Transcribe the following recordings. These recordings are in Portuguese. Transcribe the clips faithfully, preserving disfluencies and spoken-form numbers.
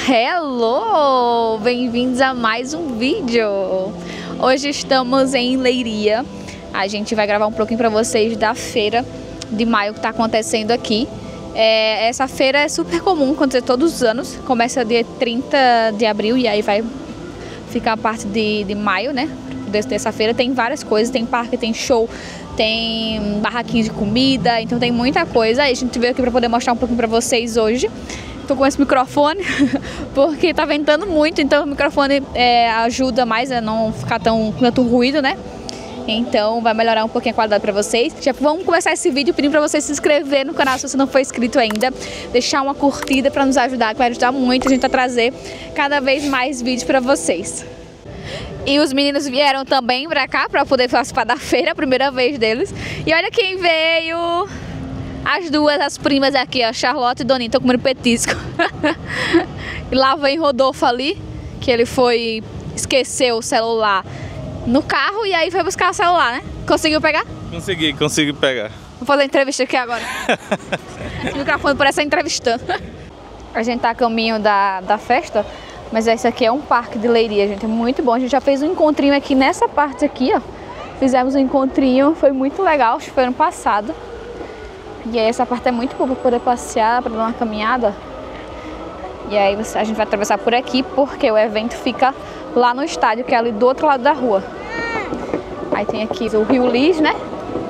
Hello! Bem-vindos a mais um vídeo! Hoje estamos em Leiria. A gente vai gravar um pouquinho para vocês da feira de maio que está acontecendo aqui. É, essa feira é super comum acontecer todos os anos. Começa dia trinta de abril e aí vai ficar a parte de, de maio, né? Dessa feira tem várias coisas, tem parque, tem show, tem barraquinhos de comida, então tem muita coisa. Aí a gente veio aqui para poder mostrar um pouquinho para vocês hoje. Tô com esse microfone porque tá ventando muito, então o microfone é, ajuda mais a não ficar tão tanto ruído, né? Então vai melhorar um pouquinho a qualidade para vocês. Já vamos começar esse vídeo pedindo para você se inscrever no canal se você não for inscrito ainda, deixar uma curtida para nos ajudar, que vai ajudar muito a gente a trazer cada vez mais vídeos para vocês. E os meninos vieram também pra cá pra poder participar da feira, a primeira vez deles. E olha quem veio! As duas, as primas aqui, ó, Charlotte e Doninha, estão comendo petisco. E lá vem Rodolfo ali, que ele foi, esqueceu o celular no carro e aí foi buscar o celular, né? Conseguiu pegar? Consegui, consegui pegar. Vou fazer a entrevista aqui agora. Esse microfone parece entrevistando. A gente tá a caminho da, da festa. Mas esse aqui é um parque de Leiria, gente, é muito bom. A gente já fez um encontrinho aqui nessa parte aqui, ó. Fizemos um encontrinho, foi muito legal, acho que foi ano passado. E aí essa parte é muito boa para poder passear, para dar uma caminhada. E aí a gente vai atravessar por aqui, porque o evento fica lá no estádio, que é ali do outro lado da rua. Aí tem aqui o Rio Lis, né?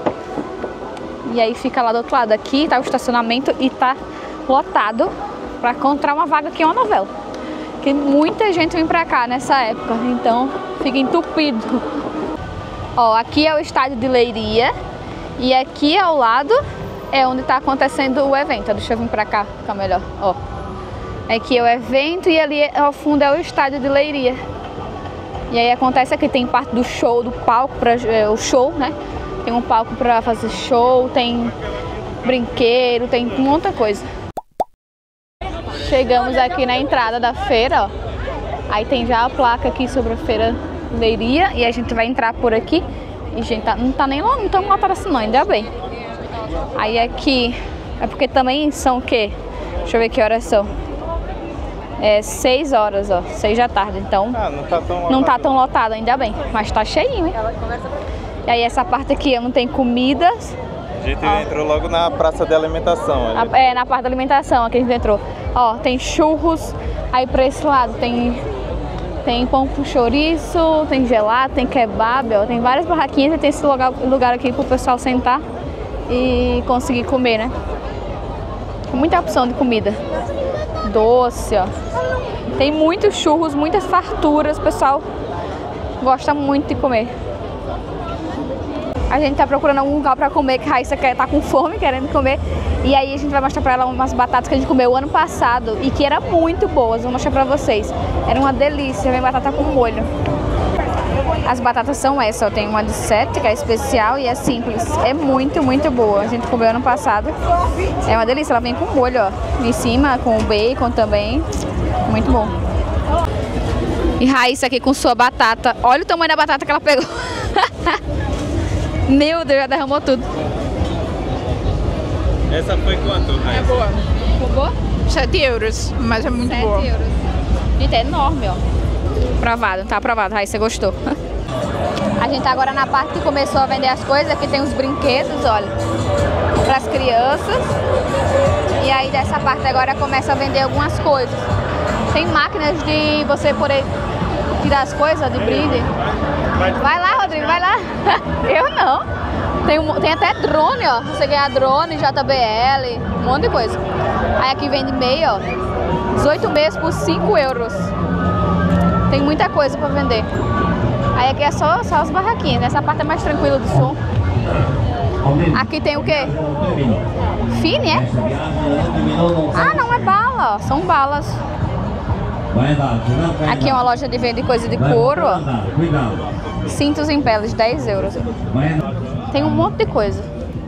E aí fica lá do outro lado. Aqui tá o estacionamento e tá lotado para encontrar uma vaga aqui em uma novela. Que muita gente vem pra cá nessa época, então fica entupido. Ó, aqui é o estádio de Leiria e aqui ao lado é onde tá acontecendo o evento. Deixa eu vir pra cá, fica melhor. Ó, aqui é o evento e ali ao fundo é o estádio de Leiria. E aí acontece aqui, tem parte do show, do palco, pra, é, o show, né? Tem um palco pra fazer show, tem brinquedo, tem muita coisa. Chegamos aqui na entrada da feira, ó. Aí tem já a placa aqui sobre a feira Leiria e a gente vai entrar por aqui. E gente, tá, não tá nem lá, não tão lotado assim não, ainda bem. Aí aqui, é porque também são o quê? Deixa eu ver que horas são. É seis horas, ó, seis da tarde, então ah, não tá tão lotado, não tá tão lotado, ainda bem. Mas tá cheinho, hein? E aí essa parte aqui não tem comidas. A gente ó. entrou logo na praça de alimentação. A, é, na parte da alimentação aqui a gente entrou. Ó, tem churros, aí pra esse lado tem, tem pão com chouriço, tem gelato, tem kebab, ó, tem várias barraquinhas e tem esse lugar, lugar aqui pro pessoal sentar e conseguir comer, né? Tem muita opção de comida. Doce, ó. Tem muitos churros, muitas farturas, o pessoal gosta muito de comer. A gente tá procurando algum lugar pra comer, que a Raíssa quer, tá com fome, querendo comer. E aí a gente vai mostrar pra ela umas batatas que a gente comeu ano passado e que eram muito boas. Vou mostrar pra vocês. Era uma delícia, vem batata com molho. As batatas são essas, ó. Tem uma de sete, que é especial e é simples. É muito, muito boa. A gente comeu ano passado. É uma delícia, ela vem com molho, ó. Em cima, com o bacon também. Muito bom. E Raíssa aqui com sua batata. Olha o tamanho da batata que ela pegou. Meu Deus, já derramou tudo. Essa foi quanto, Raíssa? É boa. Ficou boa? sete euros, mas é muito boa. sete euros. Gente, é enorme, ó. Provado, tá aprovado. Raíssa gostou. A gente tá agora na parte que começou a vender as coisas. Aqui tem os brinquedos, olha, para as crianças. E aí dessa parte agora começa a vender algumas coisas. Tem máquinas de você poder tirar as coisas de brinde. Vai lá, Rodrigo, vai lá. Eu não. Tem, um, tem até drone, ó. Você ganhar drone, J B L, um monte de coisa. Aí aqui vende meia, ó. dezoito meias por cinco euros. Tem muita coisa pra vender. Aí aqui é só, só as barraquinhas. Essa parte é mais tranquila do som. Aqui tem o quê? Fine, é? Ah, não é bala, ó. São balas. Aqui é uma loja de venda de coisa de couro, ó. Cintos em peles, dez euros. Tem um monte de coisa.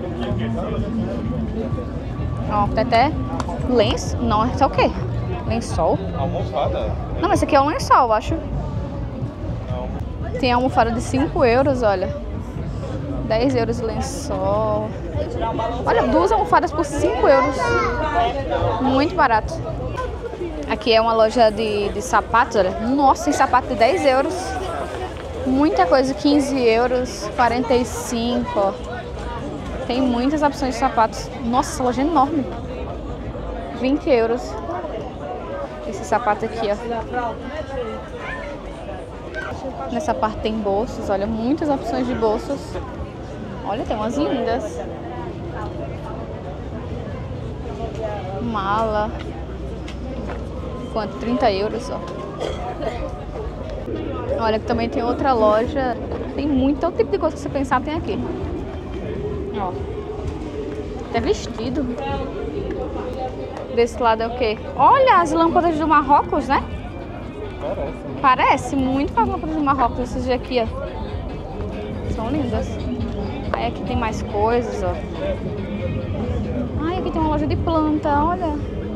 Ó, tem até lenço. Não, isso é o quê? Lençol? Almofada? Não, mas esse aqui é um lençol, eu acho. Não. Tem almofada de cinco euros, olha. dez euros de lençol. Olha, duas almofadas por cinco euros. Muito barato. Aqui é uma loja de, de sapatos, olha. Nossa, tem sapato de dez euros. Muita coisa, quinze euros, quarenta e cinco, ó. Tem muitas opções de sapatos. Nossa, essa loja é enorme. vinte euros. Esse sapato aqui, ó. Nessa parte tem bolsos, olha, muitas opções de bolsos. Olha, tem umas lindas. Mala. Quanto? trinta euros, ó. Olha, aqui também tem outra loja. Tem muito, todo tipo de coisa que você pensar tem aqui. Ó. Até vestido. Desse lado é o quê? Olha as lâmpadas do Marrocos, né? Parece. Parece muito com as lâmpadas do Marrocos. Esses daqui, ó. São lindas. Aí aqui tem mais coisas, ó. Ai, aqui tem uma loja de planta, olha.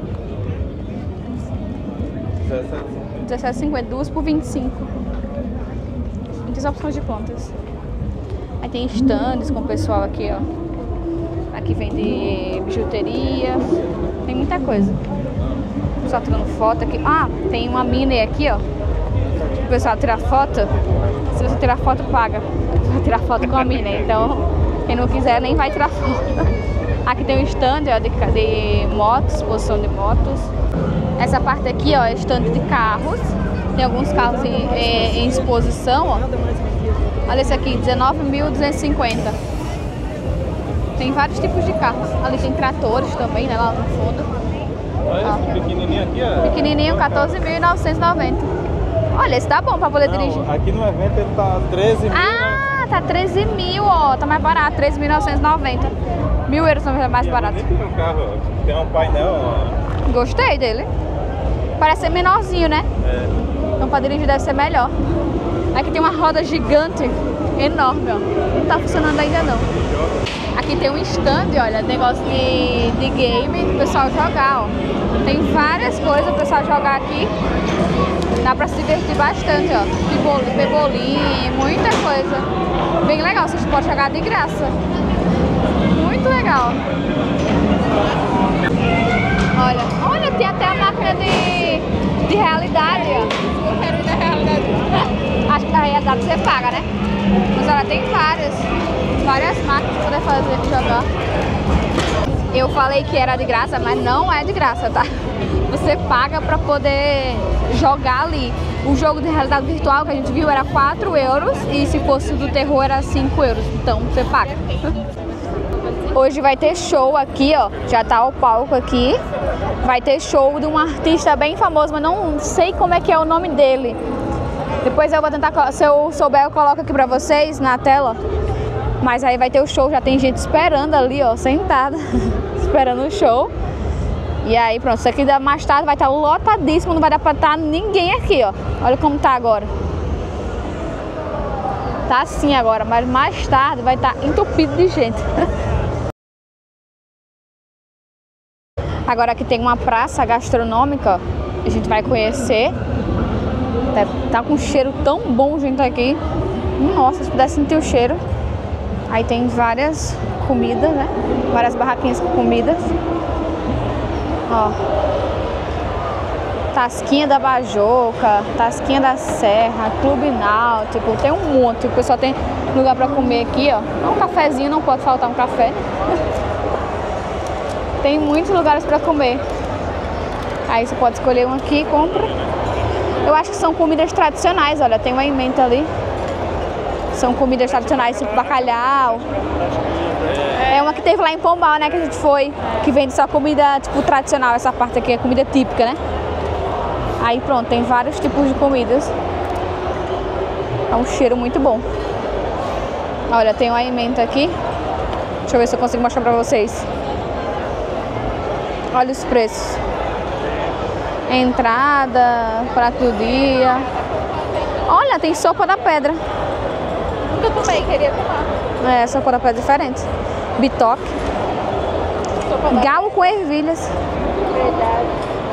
dezessete e cinquenta, duas por vinte e cinco. Muitas opções de plantas. Aí tem estandes com o pessoal aqui, ó. Aqui vende bijuteria. Tem muita coisa. O pessoal tirando foto aqui. Ah, tem uma mini aqui, ó. O pessoal tira foto. Se você tirar foto, paga. Você vai tirar foto com a mini. Então, quem não quiser, nem vai tirar foto. Aqui tem um stand, ó, de, de motos, exposição de motos. Essa parte aqui, ó, é stand de carros. Tem alguns carros em, em, em exposição, ó. Olha esse aqui, dezenove mil duzentos e cinquenta. Tem vários tipos de carros. Ali tem tratores também, né, lá no fundo. Olha Ó. esse pequenininho aqui, ó. Pequenininho, quatorze mil novecentos e noventa. Olha, esse tá bom pra poder Não, dirigir. aqui no evento ele tá treze mil. Ah, tá treze mil, ó. Tá mais barato, treze mil novecentos e noventa. Mil euros é mais barato. É bonito o carro, ó. Tem um painel, ó. Gostei dele. Parece ser menorzinho, né? É. Então pra dirigir deve ser melhor. Aqui tem uma roda gigante, enorme, ó. Não tá funcionando ainda não. Aqui tem um stand, olha, negócio de, de game pro pessoal jogar, ó. Tem várias coisas pro pessoal jogar aqui. Dá pra se divertir bastante, ó. Pebolim, pebolim, muita coisa. Bem legal, vocês podem jogar de graça. Muito legal. Olha, olha, tem até a máquina de, de realidade, ó. Eu quero ir na realidade. Acho que a realidade você paga, né? Mas olha, tem várias, várias máquinas pra poder fazer, jogar. Eu falei que era de graça, mas não é de graça, tá? Você paga pra poder jogar ali. O jogo de realidade virtual que a gente viu era quatro euros e se fosse do terror era cinco euros. Então você paga. Hoje vai ter show aqui, ó. Já tá o palco aqui. Vai ter show de um artista bem famoso, mas não sei como é que é o nome dele. Depois eu vou tentar, se eu souber, eu coloco aqui pra vocês na tela. Mas aí vai ter o show, já tem gente esperando ali, ó, sentada, esperando o show. E aí pronto, isso aqui mais tarde vai estar lotadíssimo, não vai dar pra estar ninguém aqui, ó. Olha como tá agora. Tá assim agora, mas mais tarde vai estar entupido de gente. Agora aqui tem uma praça gastronômica, ó. A gente vai conhecer. Tá, tá com um cheiro tão bom, gente, aqui. Nossa, se pudesse sentir o cheiro. Aí tem várias comidas, né? Várias barraquinhas com comidas. Ó. Tasquinha da Bajoca, Tasquinha da Serra, Clube Náutico. Tem um monte. O pessoal tem lugar pra comer aqui, ó. Um cafezinho, não pode faltar um café. Tem muitos lugares pra comer. Aí você pode escolher um aqui e compra. Eu acho que são comidas tradicionais, olha, tem uma emenda ali. São comidas tradicionais, tipo bacalhau. É uma que teve lá em Pombal, né, que a gente foi, que vende só comida, tipo, tradicional. Essa parte aqui é comida típica, né? Aí pronto, tem vários tipos de comidas. É um cheiro muito bom. Olha, tem uma emenda aqui. Deixa eu ver se eu consigo mostrar pra vocês. Olha os preços. Entrada, prato do dia. Olha, tem sopa da pedra. Nunca tomei, queria tomar. É, sopa da pedra é diferente. Bitoque. Galo com ervilhas. Verdade.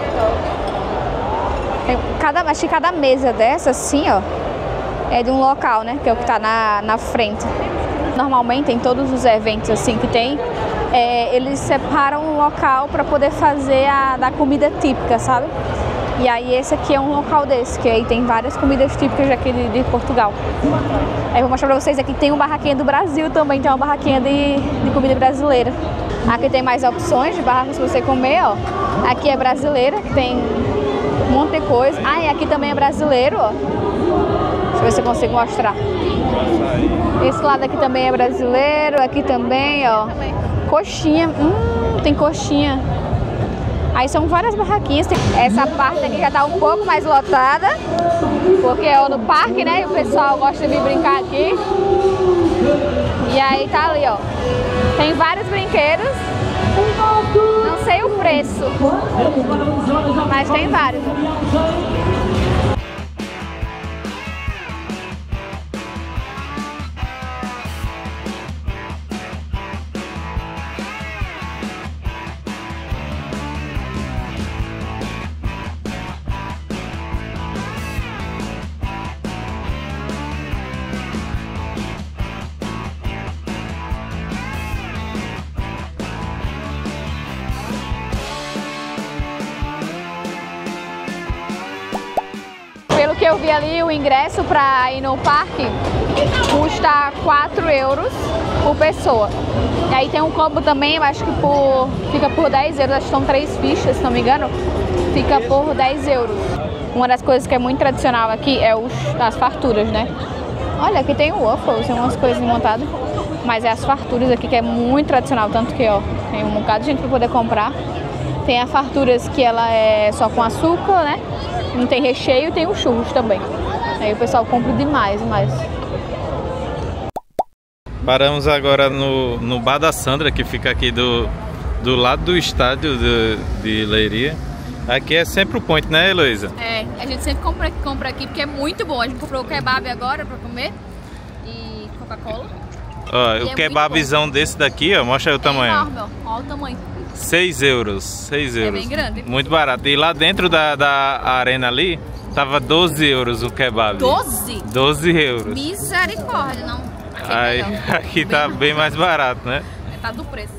Tem cada, acho que cada mesa dessa, assim, ó, é de um local, né? Que é o que tá na, na frente. Normalmente, em todos os eventos, assim, que tem, é, eles separam um local para poder fazer a da comida típica, sabe? E aí esse aqui é um local desse, que aí tem várias comidas típicas daqui de, de Portugal. Aí eu vou mostrar pra vocês, aqui tem uma barraquinha do Brasil também, tem uma barraquinha de, de comida brasileira. Aqui tem mais opções de barracas pra você comer, ó. Aqui é brasileira, que tem um monte de coisa. Ah, e aqui também é brasileiro, ó. Deixa eu ver se eu consigo mostrar. Esse lado aqui também é brasileiro, aqui também, ó. Coxinha, hum, tem coxinha. Aí são várias barraquinhas. Essa parte aqui já tá um pouco mais lotada, porque é no parque, né? E o pessoal gosta de vir brincar aqui. E aí tá ali, ó. Tem vários brinquedos. Não sei o preço, mas tem vários. Pelo que eu vi ali, o ingresso para ir no parque custa quatro euros por pessoa. E aí tem um combo também, eu acho que por, fica por dez euros, acho que são três fichas, se não me engano, fica por dez euros. Uma das coisas que é muito tradicional aqui é os, as farturas, né? Olha, aqui tem o waffles, tem umas coisas montadas, mas é as farturas aqui que é muito tradicional, tanto que, ó, tem um bocado de gente para poder comprar. Tem a farturas que ela é só com açúcar, né? Não tem recheio, tem os churros também. Aí o pessoal compra demais, demais. Paramos agora no, no Bar da Sandra, que fica aqui do, do lado do estádio de, de Leiria. Aqui é sempre o point, né, Heloísa? É, a gente sempre compra, compra aqui porque é muito bom. A gente comprou o kebab agora pra comer e Coca-Cola. Ó, o é kebabzão desse daqui, ó, mostra aí o tamanho. É enorme, ó. Olha o tamanho. seis euros, seis euros. É bem grande. Muito barato. E lá dentro da, da arena ali, tava doze euros o kebab. doze? doze euros. Misericórdia, não. Aqui, aí, aqui tá bem mais barato, né? Tá do preço.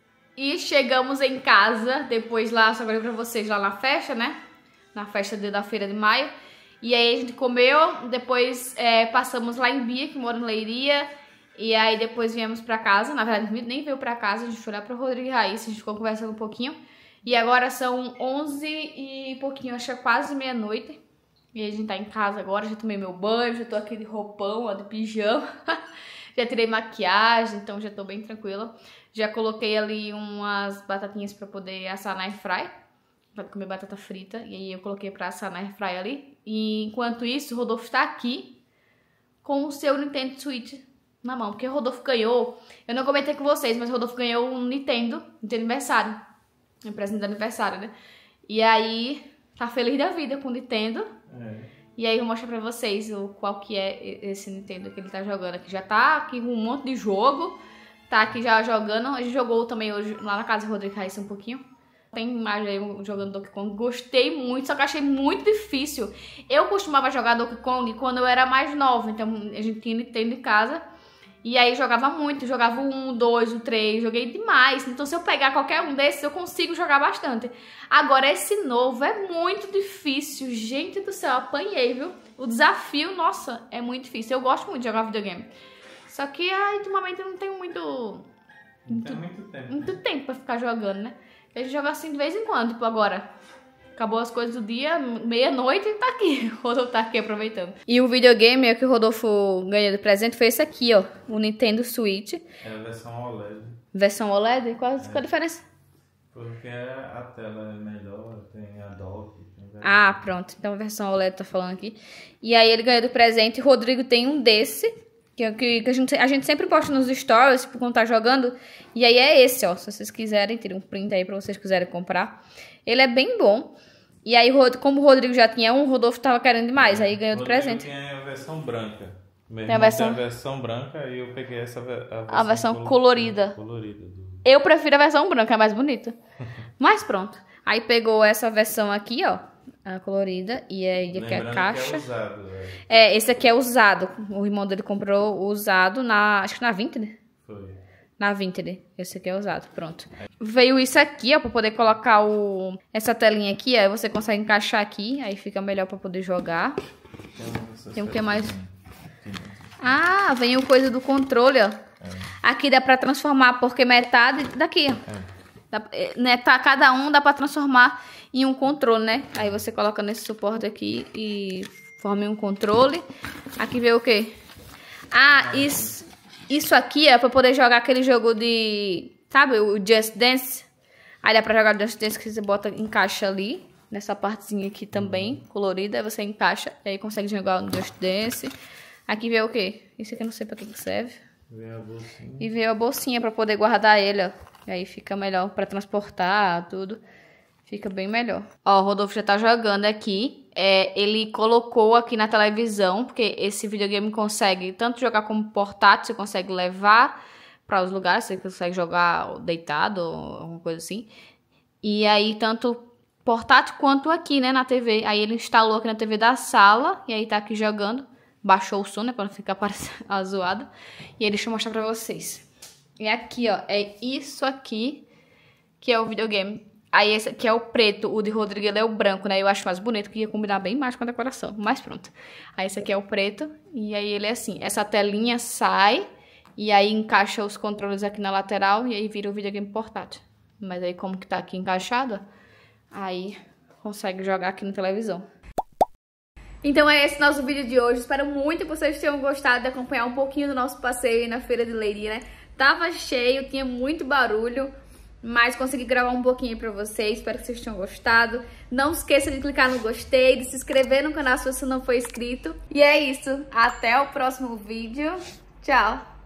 E chegamos em casa, depois lá, só falei pra vocês, lá na festa, né? Na festa de, da feira de maio. E aí a gente comeu, depois é, passamos lá em Bia, que mora em Leiria. E aí depois viemos pra casa, na verdade nem veio pra casa, a gente foi lá pro Rodrigo e Raíssa, a gente ficou conversando um pouquinho. E agora são onze e pouquinho, acho que é quase meia-noite. E a gente tá em casa agora, já tomei meu banho, já tô aqui de roupão, ó, de pijama. Já tirei maquiagem, então já tô bem tranquila. Já coloquei ali umas batatinhas pra poder assar na airfry, pra comer batata frita. E aí eu coloquei pra assar na airfry ali. E enquanto isso, o Rodolfo tá aqui com o seu Nintendo Switch na mão, porque o Rodolfo ganhou, eu não comentei com vocês, mas o Rodolfo ganhou um Nintendo de aniversário, um presente de aniversário, né? E aí, tá feliz da vida com o Nintendo. É. E aí eu vou mostrar pra vocês o, qual que é esse Nintendo que ele tá jogando aqui. Já tá aqui com um monte de jogo, tá aqui já jogando, a gente jogou também hoje lá na casa do Rodrigo Raíssa um pouquinho. Tem imagem aí jogando Donkey Kong, gostei muito, só que achei muito difícil. Eu costumava jogar Donkey Kong quando eu era mais nova, então a gente tinha Nintendo em casa. E aí jogava muito, jogava o um, o dois, o três, joguei demais. Então se eu pegar qualquer um desses, eu consigo jogar bastante. Agora esse novo é muito difícil, gente do céu, apanhei, viu? O desafio, nossa, é muito difícil. Eu gosto muito de jogar videogame. Só que ah, ultimamente eu não tenho muito... Muito, não tem muito tempo. Muito tempo pra ficar jogando, né? A gente joga assim de vez em quando, tipo agora... Acabou as coisas do dia, meia-noite e tá aqui. O Rodolfo tá aqui aproveitando. E o videogame que o Rodolfo ganhou de presente foi esse aqui, ó. O Nintendo Switch. É a versão O L E D. Versão O L E D? Qual, é. qual a diferença? Porque a tela é melhor, tem a dock. Tem ah, pronto. Então a versão O L E D tá falando aqui. E aí ele ganhou de presente. O Rodrigo tem um desse. Que, que, que a, gente, a gente sempre posta nos stories, tipo, quando tá jogando. E aí é esse, ó. Se vocês quiserem, tira um print aí pra vocês quiserem comprar. Ele é bem bom. E aí, como o Rodrigo já tinha um, o Rodolfo tava querendo demais, aí ganhou de presente. Tem a versão branca. Meu tem a versão... tem a versão branca e eu peguei essa a versão, a versão colorida. colorida do... Eu prefiro a versão branca, é mais bonita. Mas pronto. Aí pegou essa versão aqui, ó, a colorida, e aí aqui a caixa. Que é, usado, é. é, esse aqui é usado. O irmão dele comprou usado na, acho que na vinte, né? Foi. Na Vinted. Esse aqui é usado, pronto. Veio isso aqui, ó, pra poder colocar o... essa telinha aqui, aí você consegue encaixar aqui, aí fica melhor pra poder jogar. Tem o que mais? Ah, vem o coisa do controle, ó. Aqui dá pra transformar, porque metade daqui, ó. Dá, né, tá, cada um dá pra transformar em um controle, né? Aí você coloca nesse suporte aqui e forma um controle. Aqui veio o quê? Ah, isso, isso aqui é pra poder jogar aquele jogo de... Sabe, o Just Dance? Aí dá pra jogar o Just Dance que você bota, encaixa ali. Nessa partezinha aqui também, colorida. Aí você encaixa e aí consegue jogar no Just Dance. Aqui veio o quê? Isso aqui eu não sei pra que que serve. Veio a bolsinha. E veio a bolsinha pra poder guardar ele, ó. E aí fica melhor pra transportar, tudo. Fica bem melhor. Ó, o Rodolfo já tá jogando aqui. É, ele colocou aqui na televisão, porque esse videogame consegue tanto jogar como portátil, você consegue levar para os lugares, você consegue jogar deitado ou alguma coisa assim. E aí, tanto portátil quanto aqui, né, na T V. Aí ele instalou aqui na T V da sala, e aí tá aqui jogando. Baixou o som, né, pra não ficar parecendo zoado. E aí, deixa eu mostrar pra vocês. E aqui, ó, é isso aqui que é o videogame. Aí esse aqui é o preto, o de Rodrigo ele é o branco, né? Eu acho mais bonito, que ia combinar bem mais com a decoração. Mas pronto. Aí esse aqui é o preto e aí ele é assim. Essa telinha sai e aí encaixa os controles aqui na lateral e aí vira o videogame portátil. Mas aí como que tá aqui encaixado, aí consegue jogar aqui na televisão. Então é esse nosso vídeo de hoje. Espero muito que vocês tenham gostado de acompanhar um pouquinho do nosso passeio aí na Feira de Leiria, né? Tava cheio, tinha muito barulho, mas consegui gravar um pouquinho pra vocês. Espero que vocês tenham gostado. Não esqueça de clicar no gostei, de se inscrever no canal se você não for inscrito. E é isso. Até o próximo vídeo. Tchau!